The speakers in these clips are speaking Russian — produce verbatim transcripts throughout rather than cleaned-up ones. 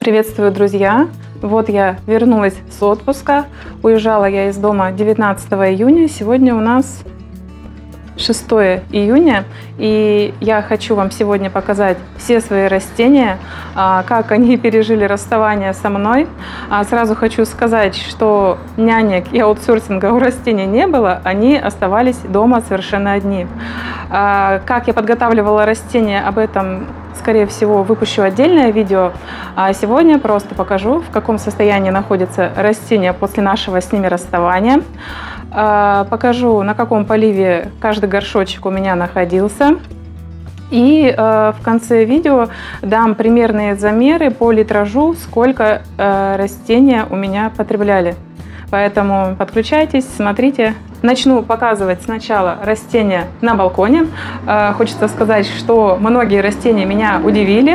Приветствую, друзья! Вот я вернулась с отпуска. Уезжала я из дома девятнадцатого июня. Сегодня у нас шестое июня. И я хочу вам сегодня показать все свои растения, как они пережили расставание со мной. Сразу хочу сказать, что нянек и аутсорсинга у растений не было. Они оставались дома совершенно одни. Как я подготавливала растения, об этом, скорее всего, выпущу отдельное видео. А сегодня просто покажу, в каком состоянии находятся растения после нашего с ними расставания. Покажу, на каком поливе каждый горшочек у меня находился. И в конце видео дам примерные замеры по литражу, сколько растения у меня потребляли. Поэтому подключайтесь, смотрите. Начну показывать сначала растения на балконе. Хочется сказать, что многие растения меня удивили.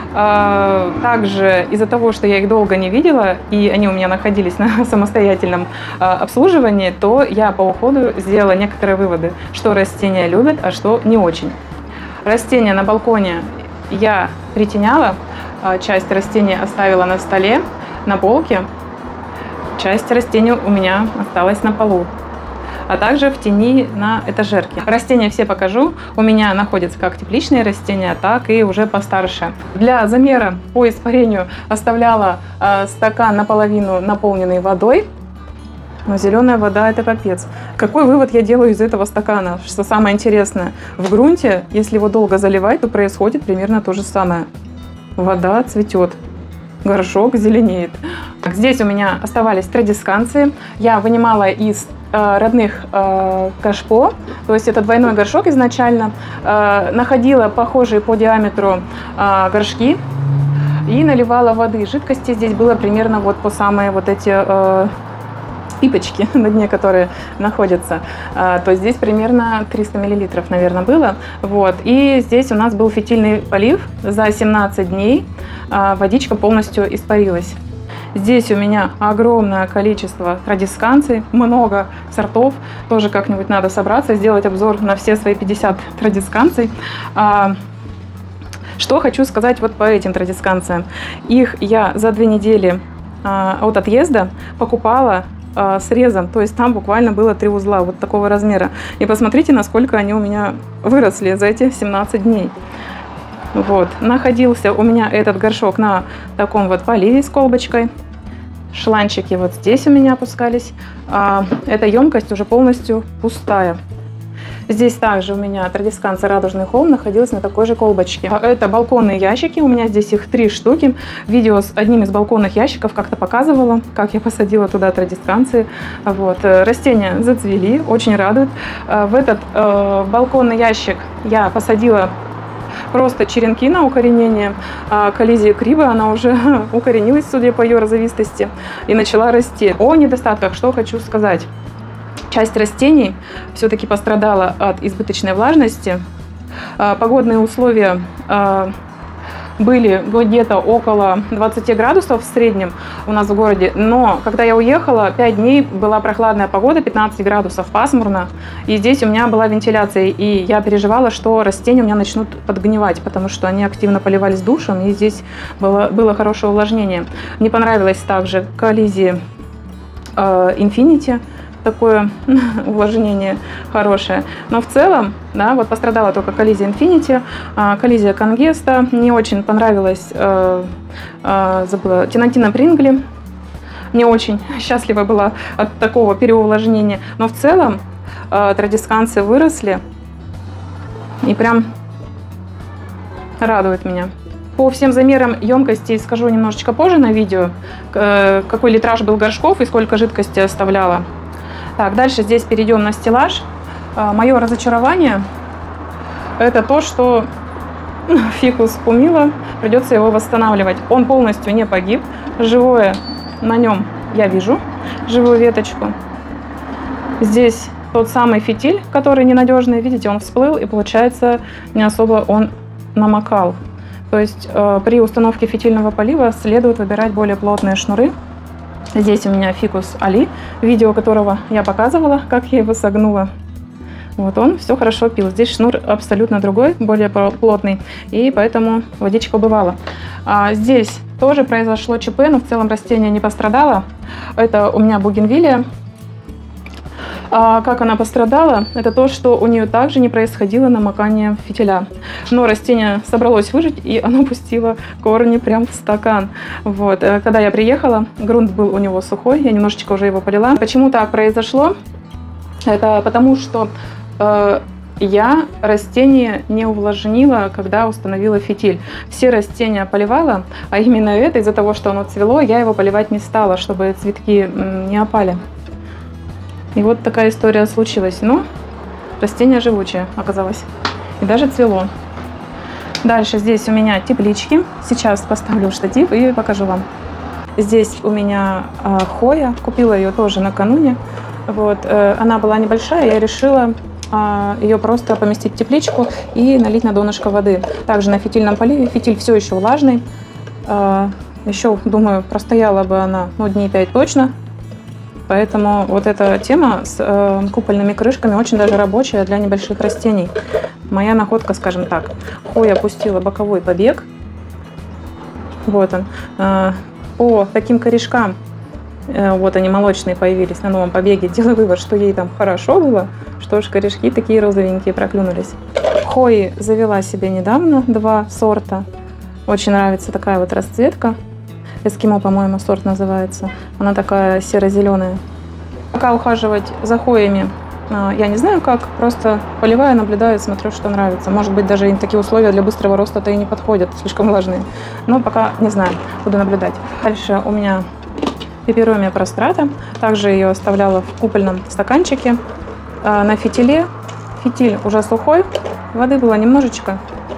Также из-за того, что я их долго не видела, и они у меня находились на самостоятельном обслуживании, то я по уходу сделала некоторые выводы, что растения любят, а что не очень. Растения на балконе я притеняла. Часть растений оставила на столе, на полке. Часть растений у меня осталась на полу, а также в тени на этажерке. Растения все покажу. У меня находятся как тепличные растения, так и уже постарше. Для замера по испарению оставляла э, стакан наполовину наполненный водой. Но зеленая вода — это капец. Какой вывод я делаю из этого стакана? Что самое интересное, в грунте, если его долго заливать, то происходит примерно то же самое. Вода цветет, горшок зеленеет. Здесь у меня оставались традисканции. Я вынимала из э, родных э, кашпо, то есть это двойной горшок изначально. Э, находила похожие по диаметру э, горшки и наливала воды. Жидкости здесь было примерно вот по самые вот эти э, пипочки на дне, которые находятся. Э, то есть здесь примерно триста миллилитров, наверное, было. Вот. И здесь у нас был фитильный полив. За семнадцать дней э, водичка полностью испарилась. Здесь у меня огромное количество традисканций, много сортов. Тоже как-нибудь надо собраться, сделать обзор на все свои пятьдесят традисканций. Что хочу сказать вот по этим традисканциям. Их я за две недели от отъезда покупала срезом, то есть там буквально было три узла вот такого размера. И посмотрите, насколько они у меня выросли за эти семнадцать дней. Вот, находился у меня этот горшок на таком вот поливе с колбочкой. Шланчики вот здесь у меня опускались. А, эта емкость уже полностью пустая. Здесь также у меня традисканция «Радужный холм» находилась на такой же колбочке. Это балконные ящики, у меня здесь их три штуки. Видео с одним из балконных ящиков как-то показывала, как я посадила туда традисканции. Вот. Растения зацвели, очень радуют. В этот э, балконный ящик я посадила просто черенки на укоренение. Коллизия криво, она уже укоренилась, судя по ее розовистости, и начала расти. О недостатках что хочу сказать. Часть растений все-таки пострадала от избыточной влажности. Погодные условия были где-то около двадцати градусов в среднем у нас в городе, но когда я уехала, пять дней была прохладная погода, пятнадцать градусов, пасмурно, и здесь у меня была вентиляция, и я переживала, что растения у меня начнут подгнивать, потому что они активно поливались душем, и здесь было, было хорошее увлажнение. Не понравилось также коллизии э, Infinity, такое увлажнение хорошее. Но в целом, да, вот пострадала только коллизия Infinity, коллизия Конгеста. Не очень понравилась, э, э, забыла, Тинантина Прингли. Не очень счастлива была от такого переувлажнения. Но в целом э, традисканции выросли и прям радует меня. По всем замерам емкости скажу немножечко позже на видео, э, какой литраж был горшков и сколько жидкости оставляла. Так, дальше здесь перейдем на стеллаж. Мое разочарование — это то, что фикус пумила, придется его восстанавливать. Он полностью не погиб. Живое на нем я вижу, живую веточку. Здесь тот самый фитиль, который ненадежный. Видите, он всплыл, и получается не особо он намокал. То есть э, при установке фитильного полива следует выбирать более плотные шнуры. Здесь у меня фикус Али, видео которого я показывала, как я его согнула. Вот он все хорошо пил. Здесь шнур абсолютно другой, более плотный, и поэтому водичка убывала. А, здесь тоже произошло ЧП, но в целом растение не пострадало. Это у меня бугенвиллия. А как она пострадала, это то, что у нее также не происходило намокание фитиля. Но растение собралось выжить, и оно пустило корни прям в стакан. Вот. Когда я приехала, грунт был у него сухой, я немножечко уже его полила. Почему так произошло? Это потому, что э, я растение не увлажнила, когда установила фитиль. Все растения поливала, а именно это, из-за того, что оно цвело, я его поливать не стала, чтобы цветки не опали. И вот такая история случилась. Но растение живучее оказалось. И даже цвело. Дальше здесь у меня теплички. Сейчас поставлю штатив и покажу вам. Здесь у меня э, хоя. Купила ее тоже накануне. Вот. Э, она была небольшая. Я решила э, ее просто поместить в тепличку и налить на донышко воды. Также на фитильном поливе. Фитиль все еще влажный. Э, еще, думаю, простояла бы она ну, дней пять точно. Поэтому вот эта тема с э, купольными крышками очень даже рабочая для небольших растений. Моя находка, скажем так. Хоя пустила боковой побег. Вот он. Э, по таким корешкам, э, вот они молочные появились на новом побеге, делаю вывод, что ей там хорошо было, что ж корешки такие розовенькие проклюнулись. Хои завела себе недавно два сорта. Очень нравится такая вот расцветка. Эскимо, по-моему, сорт называется. Она такая серо-зеленая. Пока ухаживать за хоями я не знаю как. Просто поливаю, наблюдаю, смотрю, что нравится. Может быть, даже такие условия для быстрого роста-то и не подходят, слишком влажные. Но пока не знаю, буду наблюдать. Дальше у меня пеперомия прострата. Также ее оставляла в купольном стаканчике. На фитиле. Фитиль уже сухой. Воды было немножечко.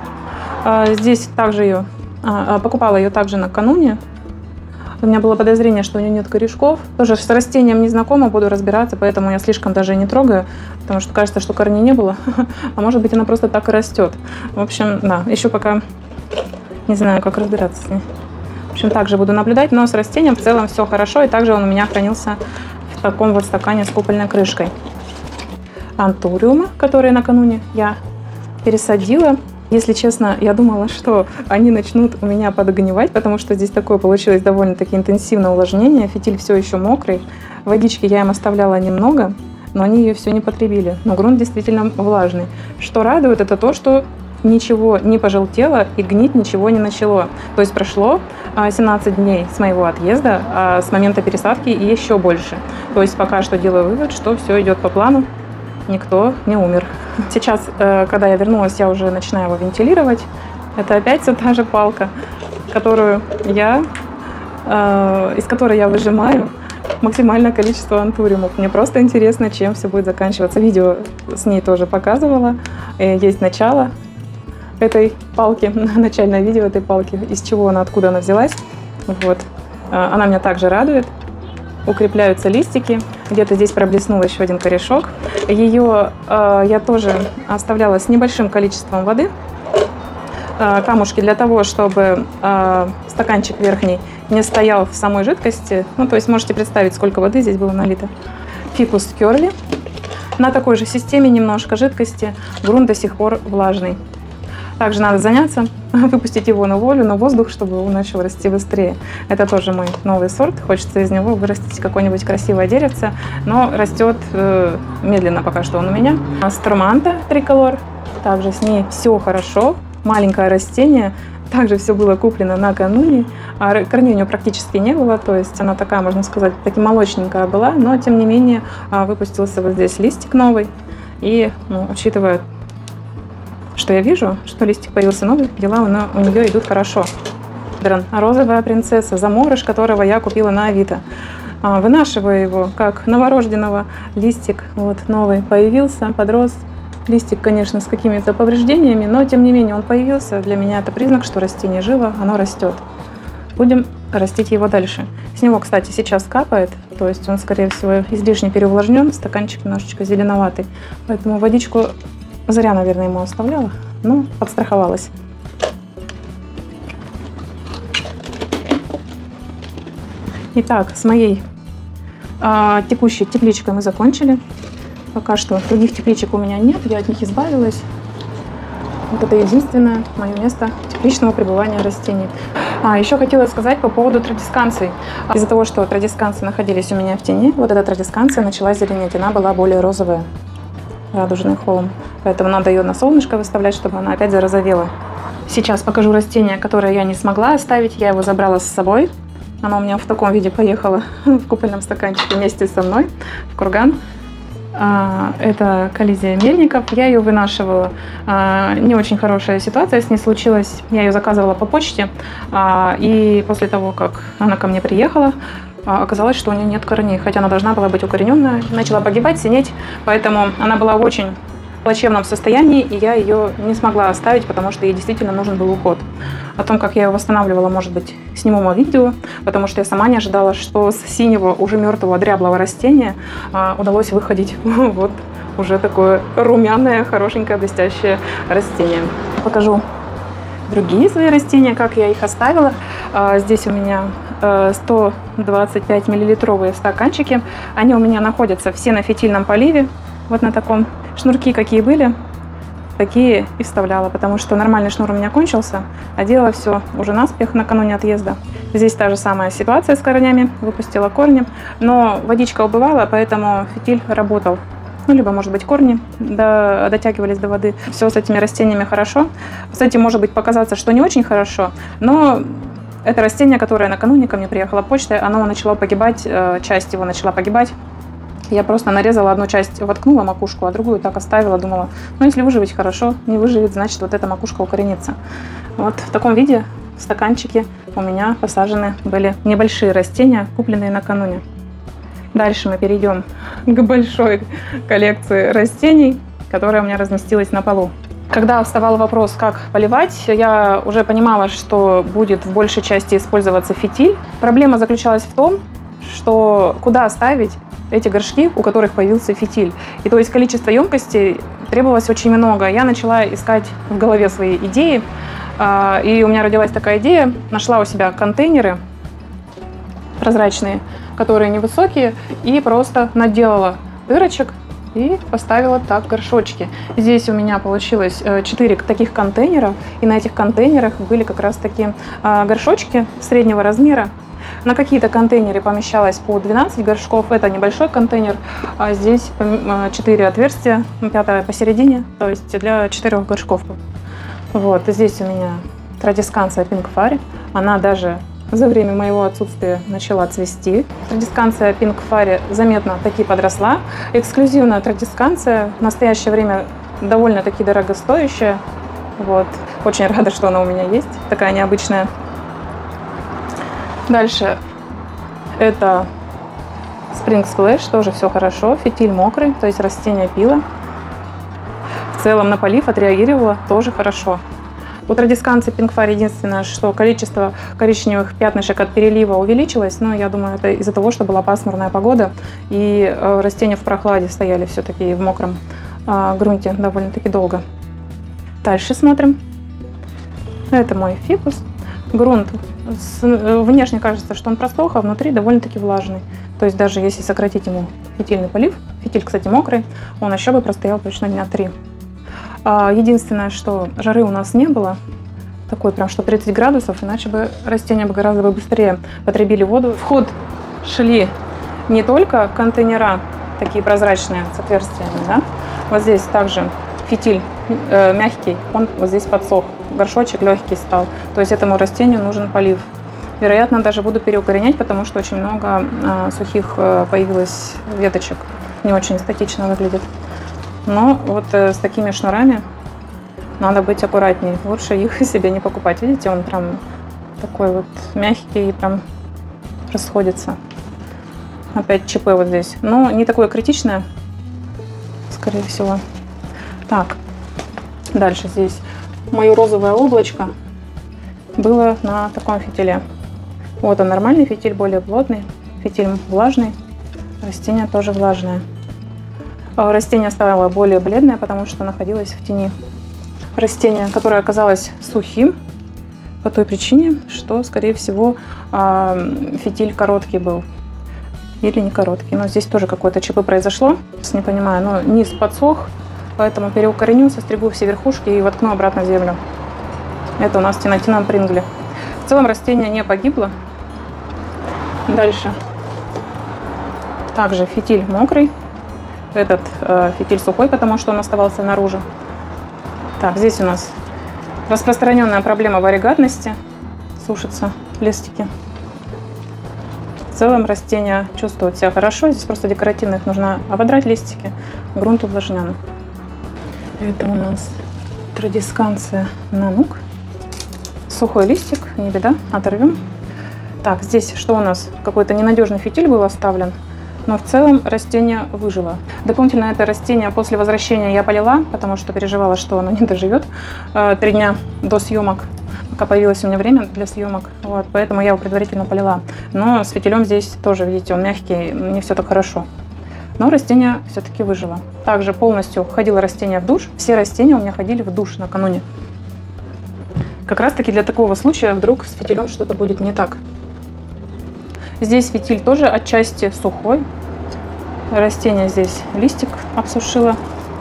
Здесь также ее... Покупала ее также накануне. У меня было подозрение, что у нее нет корешков. Тоже с растением не знакома, буду разбираться, поэтому я слишком даже не трогаю, потому что кажется, что корней не было. А может быть, она просто так и растет. В общем, да, еще пока не знаю, как разбираться с ней. В общем, также буду наблюдать, но с растением в целом все хорошо. И также он у меня хранился в таком вот стакане с купольной крышкой. Антуриумы, которые накануне я пересадила. Если честно, я думала, что они начнут у меня подгнивать, потому что здесь такое получилось довольно-таки интенсивное увлажнение. Фитиль все еще мокрый. Водички я им оставляла немного, но они ее все не потребили. Но грунт действительно влажный. Что радует, это то, что ничего не пожелтело и гнить ничего не начало. То есть прошло семнадцать дней с моего отъезда, а с момента пересадки и еще больше. То есть пока что делаю вывод, что все идет по плану. Никто не умер. Сейчас, когда я вернулась, я уже начинаю его вентилировать. Это опять все та же палка, которую я, из которой я выжимаю максимальное количество антуриумов. Мне просто интересно, чем все будет заканчиваться. Видео с ней тоже показывала. Есть начало этой палки, начальное видео этой палки, из чего она, откуда она взялась. Вот. Она меня также радует. Укрепляются листики. Где-то здесь проблеснул еще один корешок. Ее э, я тоже оставляла с небольшим количеством воды. Э, камушки для того, чтобы э, стаканчик верхний не стоял в самой жидкости. Ну, то есть можете представить, сколько воды здесь было налито. Фикус Керли. На такой же системе немножко жидкости. Грунт до сих пор влажный. Также надо заняться, выпустить его на волю, на воздух, чтобы он начал расти быстрее. Это тоже мой новый сорт. Хочется из него вырастить какое-нибудь красивое деревце, но растет э, медленно пока что он у меня. Строманта триколор. Также с ней все хорошо. Маленькое растение. Также все было куплено накануне. А корней у нее практически не было. То есть она такая, можно сказать, таки молочненькая была. Но, тем не менее, выпустился вот здесь листик новый. И, ну, учитывая, что я вижу, что листик появился новый, дела у, у нее идут хорошо. Розовая принцесса, заморыш, которого я купила на Авито. Вынашиваю его как новорожденного. Листик вот новый появился, подрос. Листик, конечно, с какими-то повреждениями, но тем не менее он появился. Для меня это признак, что растение живо, оно растет. Будем растить его дальше. С него, кстати, сейчас капает, то есть он, скорее всего, излишне переувлажнен, стаканчик немножечко зеленоватый. Поэтому водичку зря, наверное, ему оставляла, но подстраховалась. Итак, с моей а, текущей тепличкой мы закончили. Пока что других тепличек у меня нет, я от них избавилась. Вот это единственное мое место тепличного пребывания растений. А, еще хотела сказать по поводу традисканций. Из-за того, что традисканцы находились у меня в тени, вот эта традисканция начала зеленеть, она была более розовая, радужный холм. Поэтому надо ее на солнышко выставлять, чтобы она опять зарозовела. Сейчас покажу растение, которое я не смогла оставить. Я его забрала с собой. Оно у меня в таком виде поехало в купольном стаканчике вместе со мной в курган. Это коллизия мельников. Я ее вынашивала. Не очень хорошая ситуация с ней случилась. Я ее заказывала по почте. И после того, как она ко мне приехала, оказалось, что у нее нет корней. Хотя она должна была быть укорененная. Начала погибать, синеть. Поэтому она была в очень плачевном состоянии. И я ее не смогла оставить, потому что ей действительно нужен был уход. О том, как я ее восстанавливала, может быть, сниму видео, потому что я сама не ожидала, что с синего, уже мертвого, дряблого растения а, удалось выходить вот уже такое румяное, хорошенькое, блестящее растение. Покажу другие свои растения, как я их оставила. А, здесь у меня а, сто двадцать пять миллилитровые стаканчики. Они у меня находятся все на фитильном поливе, вот на таком. Шнурки какие были, такие и вставляла, потому что нормальный шнур у меня кончился, а делала все уже наспех накануне отъезда. Здесь та же самая ситуация с корнями, выпустила корни, но водичка убывала, поэтому фитиль работал. Ну, либо, может быть, корни до, дотягивались до воды. Все с этими растениями хорошо. С этим может быть показаться, что не очень хорошо, но это растение, которое накануне ко мне приехала почтой, оно начало погибать, часть его начала погибать. Я просто нарезала одну часть, воткнула макушку, а другую так оставила. Думала, ну если выживет, хорошо, не выживет, значит вот эта макушка укоренится. Вот в таком виде в стаканчике у меня посажены были небольшие растения, купленные накануне. Дальше мы перейдем к большой коллекции растений, которая у меня разместилась на полу. Когда вставал вопрос, как поливать, я уже понимала, что будет в большей части использоваться фитиль. Проблема заключалась в том, что куда ставить эти горшки, у которых появился фитиль. И то есть количество емкостей требовалось очень много. Я начала искать в голове свои идеи, и у меня родилась такая идея. Нашла у себя контейнеры прозрачные, которые невысокие, и просто наделала дырочек и поставила так горшочки. Здесь у меня получилось четыре таких контейнера, и на этих контейнерах были как раз такие горшочки среднего размера. На какие-то контейнеры помещалось по двенадцать горшков, это небольшой контейнер, а здесь четыре отверстия, пятое посередине, то есть для четырех горшков. Вот, здесь у меня традисканция Pink Fairy, она даже за время моего отсутствия начала цвести. Традисканция Pink Fairy заметно таки подросла. Эксклюзивная традисканция, в настоящее время довольно-таки дорогостоящая. Вот, очень рада, что она у меня есть, такая необычная. Дальше это Spring Splash, тоже все хорошо, фитиль мокрый, то есть растение пило. В целом на полив отреагировало тоже хорошо. У традисканции Pink Fairy единственное, что количество коричневых пятнышек от перелива увеличилось, но я думаю, это из-за того, что была пасмурная погода и растения в прохладе стояли все-таки в мокром грунте довольно-таки долго. Дальше смотрим. Это мой фикус. Грунт внешне кажется, что он просох, а внутри довольно-таки влажный. То есть даже если сократить ему фитильный полив, фитиль, кстати, мокрый, он еще бы простоял точно дня три. Единственное, что жары у нас не было, такой прям что тридцать градусов, иначе бы растения бы гораздо бы быстрее потребили воду. В ход шли не только контейнера, такие прозрачные с отверстиями, да? Вот здесь также фитиль э, мягкий, он вот здесь подсох, горшочек легкий стал, то есть этому растению нужен полив. Вероятно, даже буду переукоренять, потому что очень много э, сухих э, появилось веточек, не очень эстетично выглядит. Но вот э, с такими шнурами надо быть аккуратнее, лучше их себе не покупать. Видите, он прям такой вот мягкий и прям расходится. Опять ЧП вот здесь, но не такое критичное, скорее всего. Так, дальше здесь мое розовое облачко было на таком фитиле. Вот он, нормальный фитиль, более плотный, фитиль влажный, растение тоже влажное. Растение стало более бледное, потому что находилось в тени. Растение, которое оказалось сухим, по той причине, что, скорее всего, фитиль короткий был. Или не короткий. Но здесь тоже какое-то ЧП произошло, не понимаю, но низ подсох. Поэтому переукореню, состригу все верхушки и воткну обратно в землю. Это у нас Тинатина Прингли. В целом растение не погибло. Дальше. Также фитиль мокрый. Этот э, фитиль сухой, потому что он оставался наружу. Так, здесь у нас распространенная проблема варигатности. Сушатся листики. В целом растение чувствует себя хорошо. Здесь просто декоративно их нужно ободрать листики. Грунт увлажненный. Это у нас традисканция нанук. Сухой листик, не беда, оторвем. Так, здесь что у нас? Какой-то ненадежный фитиль был оставлен, но в целом растение выжило. Дополнительно это растение после возвращения я полила, потому что переживала, что оно не доживет три дня до съемок, пока появилось у меня время для съемок. Вот, поэтому я его предварительно полила. Но с фитилем здесь тоже, видите, он мягкий, не все так хорошо. Но растение все-таки выжило. Также полностью ходило растение в душ. Все растения у меня ходили в душ накануне. Как раз таки для такого случая вдруг с фитилем что-то будет не так. Здесь фитиль тоже отчасти сухой. Растение здесь листик обсушило.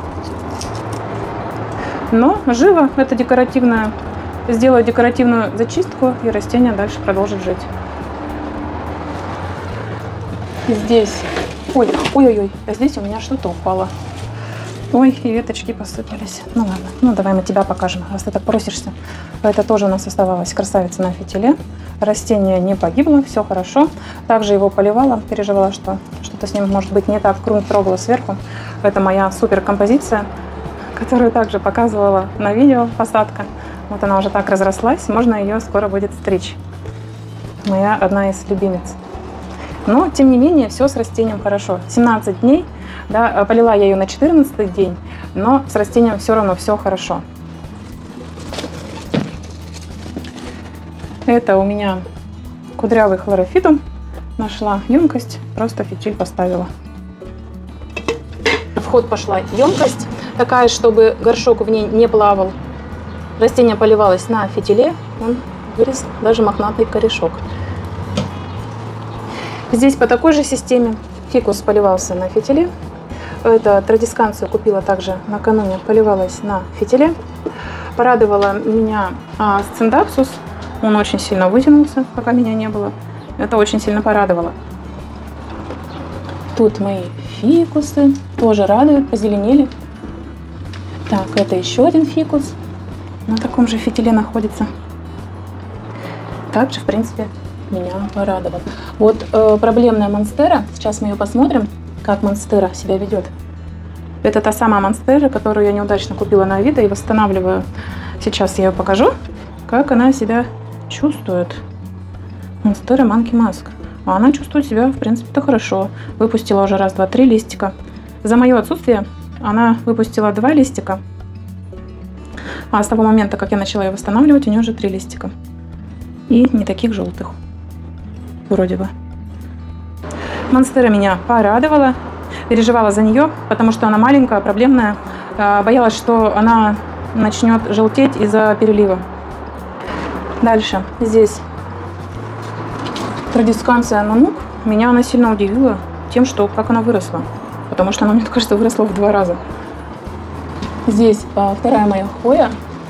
Но живо, это декоративное. Сделаю декоративную зачистку, и растение дальше продолжит жить. Здесь, ой, ой-ой-ой, а здесь у меня что-то упало. Ой, и веточки посыпались. Ну ладно, ну давай мы тебя покажем, раз ты так просишься. Это тоже у нас оставалась красавица на фитиле. Растение не погибло, все хорошо. Также его поливала, переживала, что что-то с ним может быть не так. Грунт трогала сверху. Это моя супер композиция, которую также показывала на видео, посадка. Вот она уже так разрослась, можно ее скоро будет стричь. Моя одна из любимец. Но, тем не менее, все с растением хорошо. семнадцать дней, да, полила я ее на четырнадцатый день, но с растением все равно все хорошо. Это у меня кудрявый хлорофитум. Нашла емкость, просто фитиль поставила. В ход пошла емкость, такая, чтобы горшок в ней не плавал. Растение поливалось на фитиле, он вырос даже мохнатый корешок. Здесь по такой же системе фикус поливался на фитиле. Это традисканцию купила также накануне, поливалась на фитиле. Порадовала меня а, сциндапсус. Он очень сильно вытянулся, пока меня не было. Это очень сильно порадовало. Тут мои фикусы тоже радуют, позеленели. Так, это еще один фикус. На таком же фитиле находится. Также, в принципе, меня порадовал. Вот э, проблемная монстера. Сейчас мы ее посмотрим, как монстера себя ведет. Это та самая монстера, которую я неудачно купила на Авито и восстанавливаю. Сейчас я ее покажу, как она себя чувствует. Монстера Monkey Mask. А она чувствует себя, в принципе-то, хорошо. Выпустила уже раз, два, три листика. За мое отсутствие она выпустила два листика. А с того момента, как я начала ее восстанавливать, у нее уже три листика. И не таких желтых. Вроде бы. Монстера меня порадовала. Переживала за нее, потому что она маленькая, проблемная. Боялась, что она начнет желтеть из-за перелива. Дальше. Здесь традисканция нанук. Меня она сильно удивила тем, что как она выросла. Потому что она, мне кажется, выросла в два раза. Здесь а, вторая моя хоя.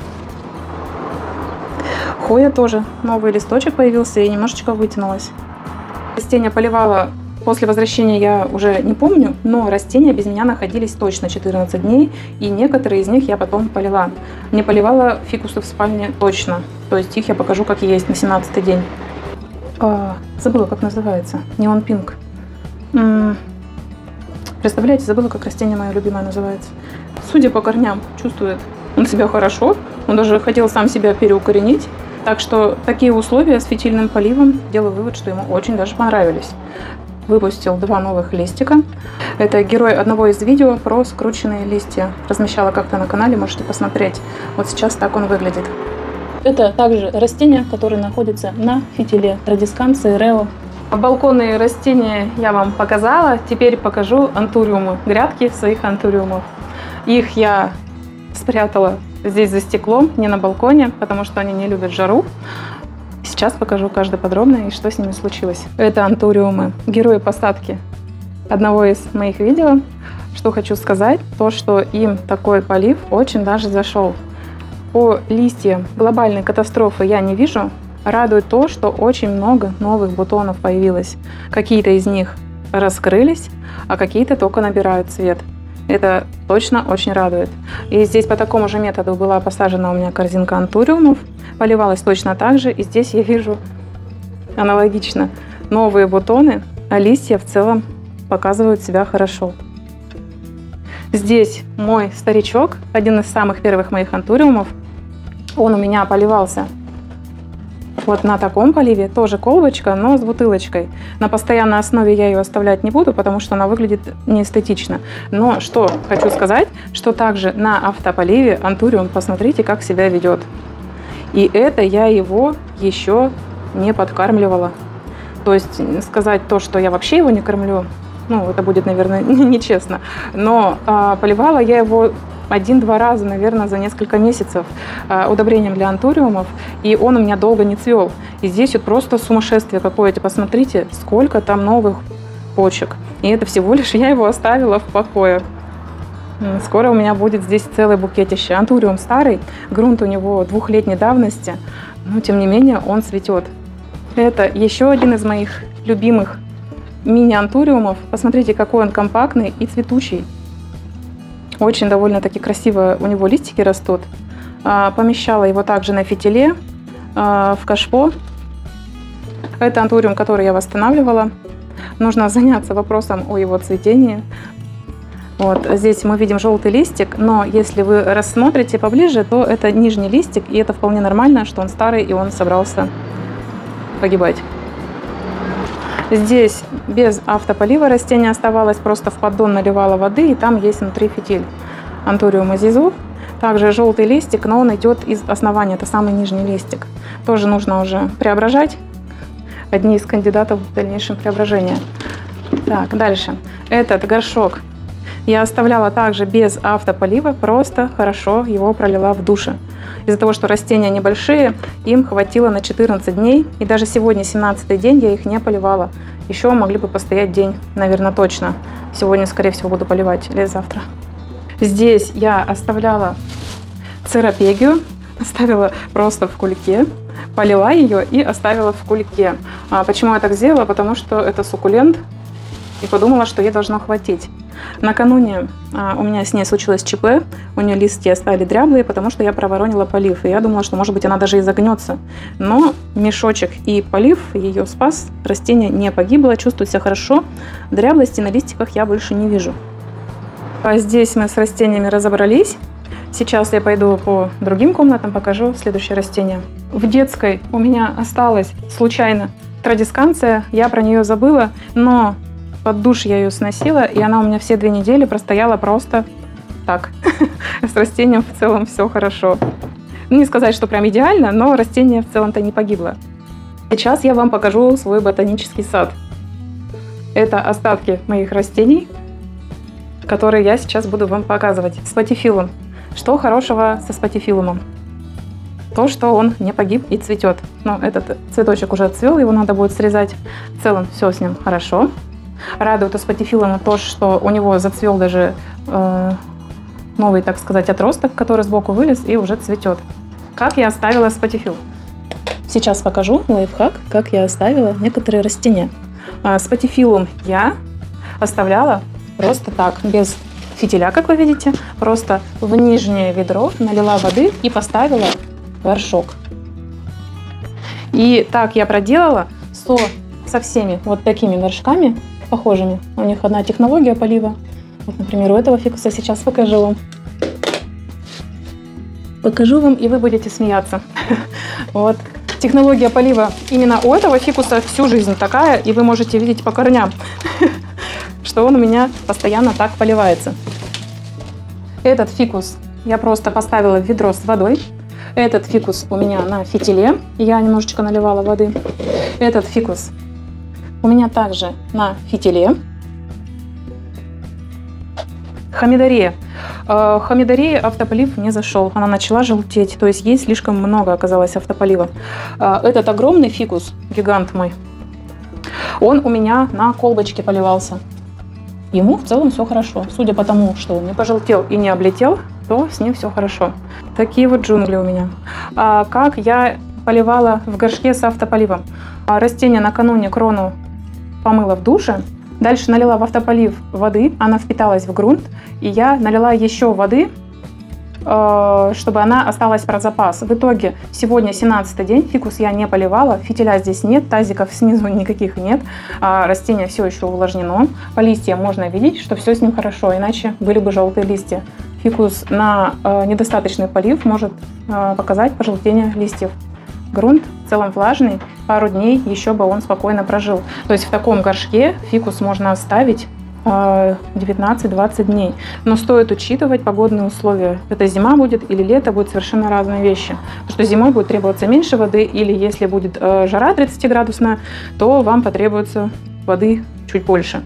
Хоя тоже. Новый листочек появился и немножечко вытянулась. Растения поливала после возвращения, я уже не помню, но растения без меня находились точно четырнадцать дней. И некоторые из них я потом полила. Не поливала фикусы в спальне точно. То есть их я покажу, как есть на семнадцатый день. А, забыла, как называется. Неон пинк. Представляете, забыла, как растение мое любимое называется. Судя по корням, чувствует он себя хорошо. Он даже хотел сам себя переукоренить. Так что такие условия с фитильным поливом, делаю вывод, что ему очень даже понравились. Выпустил два новых листика. Это герой одного из видео про скрученные листья. Размещала как-то на канале, можете посмотреть. Вот сейчас так он выглядит. Это также растение, которое находится на фитиле традисканции Рео. Балконные растения я вам показала. Теперь покажу антуриумы, грядки своих антуриумов. Их я спрятала здесь за стеклом, не на балконе, потому что они не любят жару. Сейчас покажу каждый подробно и что с ними случилось. Это антуриумы, герои посадки одного из моих видео. Что хочу сказать, то что им такой полив очень даже зашел. По листьям глобальной катастрофы я не вижу. Радует то, что очень много новых бутонов появилось. Какие-то из них раскрылись, а какие-то только набирают цвет. Это точно очень радует. И здесь по такому же методу была посажена у меня корзинка антуриумов. Поливалась точно так же. И здесь я вижу аналогично новые бутоны, а листья в целом показывают себя хорошо. Здесь мой старичок, один из самых первых моих антуриумов. Он у меня поливался вот на таком поливе, тоже колбочка, но с бутылочкой. На постоянной основе я ее оставлять не буду, потому что она выглядит неэстетично. Но что хочу сказать, что также на автополиве антуриум, посмотрите, как себя ведет. И это я его еще не подкармливала. То есть сказать то, что я вообще его не кормлю, ну, это будет, наверное, нечестно. Но а, поливала я его один-два раза, наверное, за несколько месяцев а, удобрением для антуриумов, и он у меня долго не цвел. И здесь вот просто сумасшествие какое-то. Посмотрите, сколько там новых почек. И это всего лишь я его оставила в покое. Скоро у меня будет здесь целый букетище. Антуриум старый, грунт у него двухлетней давности, но тем не менее он цветет. Это еще один из моих любимых мини-антуриумов. Посмотрите, какой он компактный и цветущий. Очень довольно-таки красиво у него листики растут. Помещала его также на фитиле в кашпо. Это антуриум, который я восстанавливала. Нужно заняться вопросом о его цветении. Вот здесь мы видим желтый листик, но если вы рассмотрите поближе, то это нижний листик, и это вполне нормально, что он старый и он собрался погибать. Здесь без автополива растение оставалось, просто в поддон наливала воды, и там есть внутри фитиль антуриума зизу. Также желтый листик, но он идет из основания, это самый нижний листик. Тоже нужно уже преображать. Одни из кандидатов в дальнейшем преображения. Так, дальше. Этот горшок я оставляла также без автополива, просто хорошо его пролила в душе. Из-за того, что растения небольшие, им хватило на четырнадцать дней. И даже сегодня, семнадцатый день, я их не поливала. Еще могли бы постоять день, наверное, точно. Сегодня, скорее всего, буду поливать или завтра. Здесь я оставляла церапегию, оставила просто в кульке. Полила ее и оставила в кульке. А почему я так сделала? Потому что это суккулент. И подумала, что ей должно хватить. Накануне а, у меня с ней случилось ЧП, у нее листья стали дряблые, потому что я проворонила полив. И я думала, что, может быть, она даже и загнется. Но мешочек и полив ее спас, растение не погибло, чувствует себя хорошо. Дряблости на листиках я больше не вижу. А здесь мы с растениями разобрались. Сейчас я пойду по другим комнатам, покажу следующее растение. В детской у меня осталась случайно традисканция, я про нее забыла, но под душ я ее сносила, и она у меня все две недели простояла просто так. С растением в целом все хорошо. Не сказать, что прям идеально, но растение в целом-то не погибло. Сейчас я вам покажу свой ботанический сад. Это остатки моих растений, которые я сейчас буду вам показывать. Спатифилум. Что хорошего со спатифилумом? То, что он не погиб и цветет. Но этот цветочек уже отцвел, его надо будет срезать. В целом все с ним хорошо. Радует у спатифилума то, что у него зацвел даже э, новый, так сказать, отросток, который сбоку вылез и уже цветет. Как я оставила спатифил? Сейчас покажу лайфхак, как я оставила некоторые растения. А, спатифилум я оставляла просто так, без фитиля, как вы видите, просто в нижнее ведро налила воды и поставила горшок. И так я проделала со, со всеми вот такими горшками похожими. У них одна технология полива. Вот, например, у этого фикуса сейчас покажу вам. Покажу вам, и вы будете смеяться. Вот. Технология полива именно у этого фикуса всю жизнь такая, и вы можете видеть по корням, что он у меня постоянно так поливается. Этот фикус я просто поставила в ведро с водой. Этот фикус у меня на фитиле, я немножечко наливала воды. Этот фикус у меня также на фитиле. Хамидария. Хамидарии автополив не зашел, она начала желтеть, то есть ей слишком много оказалось автополива. Этот огромный фикус, гигант мой, он у меня на колбочке поливался. Ему в целом все хорошо. Судя по тому, что он не пожелтел и не облетел, то с ним все хорошо. Такие вот джунгли у меня. А как я поливала в горшке с автополивом. Растение накануне крону помыла в душе. Дальше налила в автополив воды, она впиталась в грунт. И я налила еще воды, чтобы она осталась про запас. В итоге сегодня семнадцатый день, фикус я не поливала, фитиля здесь нет, тазиков снизу никаких нет, растение все еще увлажнено. По листьям можно видеть, что все с ним хорошо, иначе были бы желтые листья. Фикус на недостаточный полив может показать пожелтение листьев. Грунт в целом влажный, пару дней еще бы он спокойно прожил. То есть в таком горшке фикус можно оставить девятнадцать-двадцать дней. Но стоит учитывать погодные условия. Это зима будет или лето, будут совершенно разные вещи. Потому что зимой будет требоваться меньше воды, или если будет жара тридцатиградусная, то вам потребуется воды чуть больше.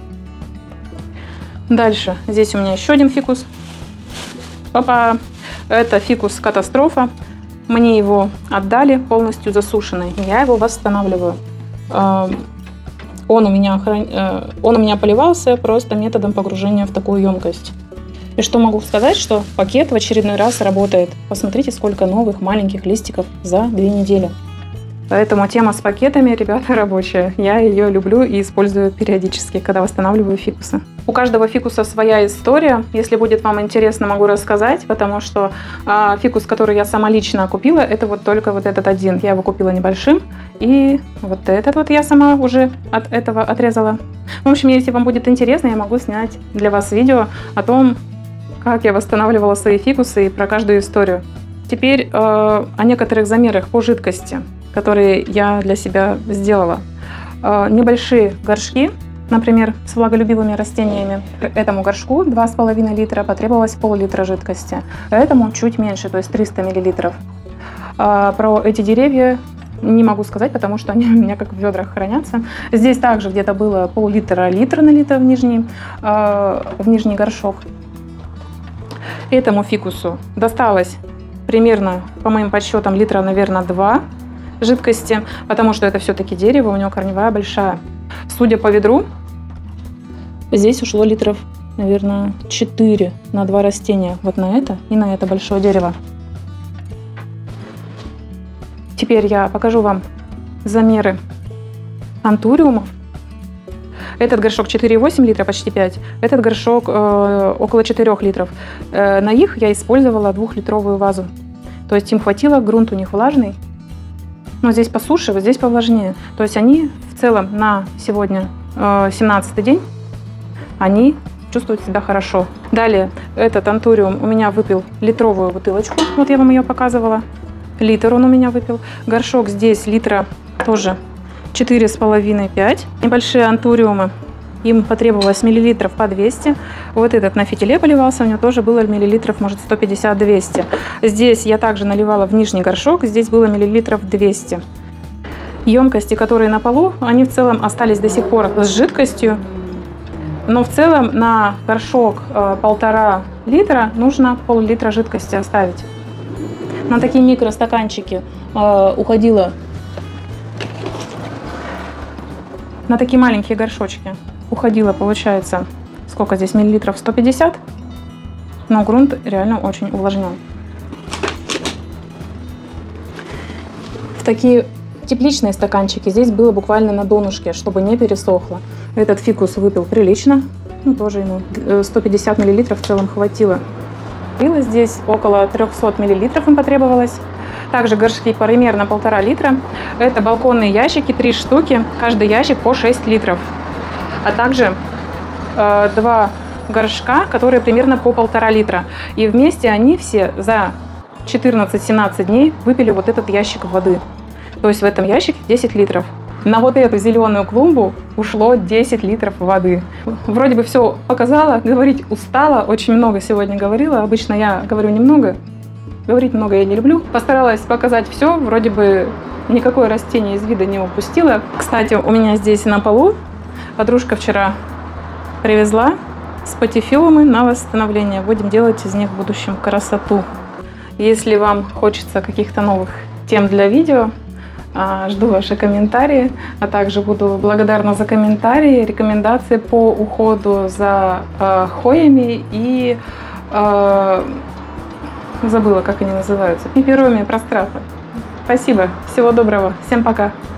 Дальше. Здесь у меня еще один фикус. Опа! Это фикус катастрофа. Мне его отдали полностью засушенный. Я его восстанавливаю. Он у меня, он у меня поливался просто методом погружения в такую емкость. И что могу сказать, что пакет в очередной раз работает. Посмотрите, сколько новых маленьких листиков за две недели. Поэтому тема с пакетами, ребята, рабочая. Я ее люблю и использую периодически, когда восстанавливаю фикусы. У каждого фикуса своя история. Если будет вам интересно, могу рассказать, потому что э, фикус, который я сама лично купила, это вот только вот этот один. Я его купила небольшим. И вот этот вот я сама уже от этого отрезала. В общем, если вам будет интересно, я могу снять для вас видео о том, как я восстанавливала свои фикусы и про каждую историю. Теперь э, о некоторых замерах по жидкости, которые я для себя сделала. Э, небольшие горшки, например, с влаголюбивыми растениями. Этому горшку два с половиной литра потребовалось пол-литра жидкости. Этому чуть меньше, то есть триста миллилитров. Э, про эти деревья не могу сказать, потому что они у меня как в ведрах хранятся. Здесь также где-то было пол-литра, литра налито в нижний, э, в нижний горшок. Этому фикусу досталось примерно, по моим подсчетам, литра, наверное, два жидкости, потому что это все-таки дерево, у него корневая большая. Судя по ведру, здесь ушло литров, наверное, четыре на два растения. Вот на это и на это большое дерево. Теперь я покажу вам замеры антуриумов. Этот горшок четыре и восемь литра, почти пять. Этот горшок э, около четырёх литров. Э, на их я использовала двухлитровую вазу. То есть им хватило, грунт у них влажный. Но здесь по суше, вот здесь повлажнее. То есть они в целом на сегодня э, семнадцатый день, они чувствуют себя хорошо. Далее этот антуриум у меня выпил литровую бутылочку. Вот я вам ее показывала. Литр он у меня выпил. Горшок здесь литра тоже четыре с половиной — пять. Небольшие антуриумы, им потребовалось миллилитров по двести. Вот этот на фитиле поливался, у него тоже было миллилитров, может, сто пятьдесят — двести. Здесь я также наливала в нижний горшок, здесь было миллилитров двести. Емкости, которые на полу, они в целом остались до сих пор с жидкостью. Но в целом на горшок э, полтора литра нужно пол-литра жидкости оставить. На такие микростаканчики э, уходило. На такие маленькие горшочки уходило, получается, сколько здесь миллилитров? сто пятьдесят. Но грунт реально очень увлажнен. В такие тепличные стаканчики здесь было буквально на донышке, чтобы не пересохло. Этот фикус выпил прилично, ну, тоже ему сто пятьдесят миллилитров в целом хватило. Здесь около трёхсот миллилитров им потребовалось. Также горшки примерно полтора литра. Это балконные ящики, три штуки, каждый ящик по шесть литров. А также э, два горшка, которые примерно по полтора литра. И вместе они все за четырнадцать-семнадцать дней выпили вот этот ящик воды. То есть в этом ящике десять литров. На вот эту зеленую клумбу ушло десять литров воды. Вроде бы все показала, говорить устала, очень много сегодня говорила. Обычно я говорю немного. Говорить много я не люблю. Постаралась показать все, вроде бы никакое растение из вида не упустила. Кстати, у меня здесь на полу подружка вчера привезла спатифилумы на восстановление. Будем делать из них в будущем красоту. Если вам хочется каких-то новых тем для видео, жду ваши комментарии, а также буду благодарна за комментарии, рекомендации по уходу за э, хвоями и э, забыла, как они называются, пепероми прострафа. Спасибо. Всего доброго. Всем пока.